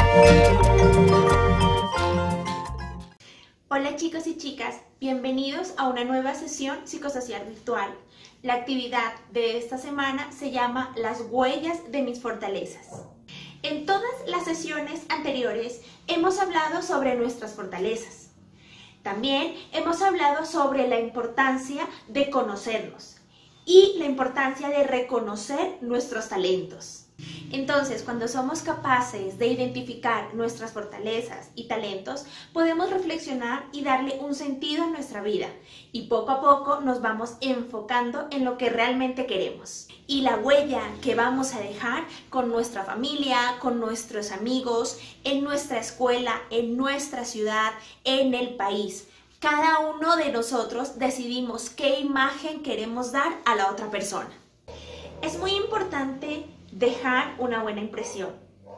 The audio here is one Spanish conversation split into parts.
Hola chicos y chicas, bienvenidos a una nueva sesión psicosocial virtual. La actividad de esta semana se llama Las huellas de mis fortalezas. En todas las sesiones anteriores hemos hablado sobre nuestras fortalezas. También hemos hablado sobre la importancia de conocernos y la importancia de reconocer nuestros talentos. Entonces, cuando somos capaces de identificar nuestras fortalezas y talentos, podemos reflexionar y darle un sentido a nuestra vida y poco a poco nos vamos enfocando en lo que realmente queremos. Y la huella que vamos a dejar con nuestra familia, con nuestros amigos, en nuestra escuela, en nuestra ciudad, en el país. Cada uno de nosotros decidimos qué imagen queremos dar a la otra persona. Es muy importante dejar una buena impresión.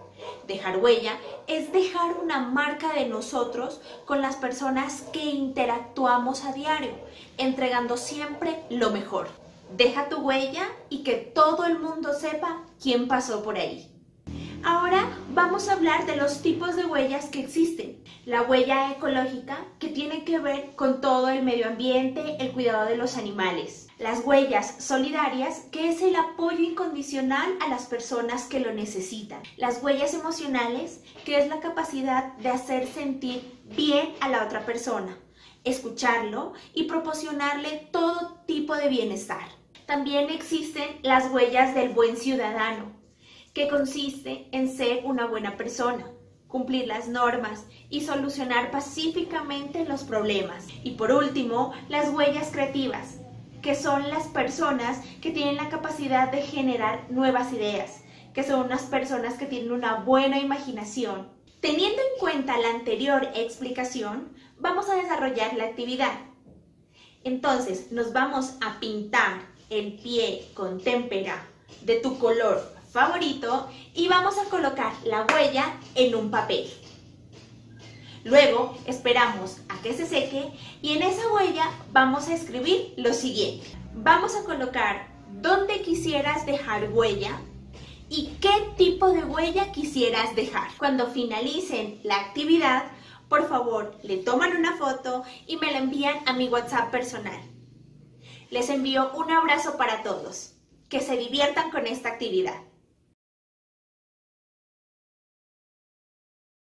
Dejar huella es dejar una marca de nosotros con las personas que interactuamos a diario, entregando siempre lo mejor. Deja tu huella y que todo el mundo sepa quién pasó por ahí. Ahora vamos a hablar de los tipos de huellas que existen. La huella ecológica, que tiene que ver con todo el medio ambiente, el cuidado de los animales. Las huellas solidarias, que es el apoyo incondicional a las personas que lo necesitan. Las huellas emocionales, que es la capacidad de hacer sentir bien a la otra persona, escucharlo y proporcionarle todo tipo de bienestar. También existen las huellas del buen ciudadano, que consiste en ser una buena persona, cumplir las normas y solucionar pacíficamente los problemas. Y por último, las huellas creativas, que son las personas que tienen la capacidad de generar nuevas ideas, que son unas personas que tienen una buena imaginación. Teniendo en cuenta la anterior explicación, vamos a desarrollar la actividad. Entonces, nos vamos a pintar el pie con témpera de tu color favorito y vamos a colocar la huella en un papel. Luego esperamos a que se seque y en esa huella vamos a escribir lo siguiente. Vamos a colocar dónde quisieras dejar huella y qué tipo de huella quisieras dejar. Cuando finalicen la actividad, por favor, le toman una foto y me la envían a mi WhatsApp personal. Les envío un abrazo para todos. Que se diviertan con esta actividad.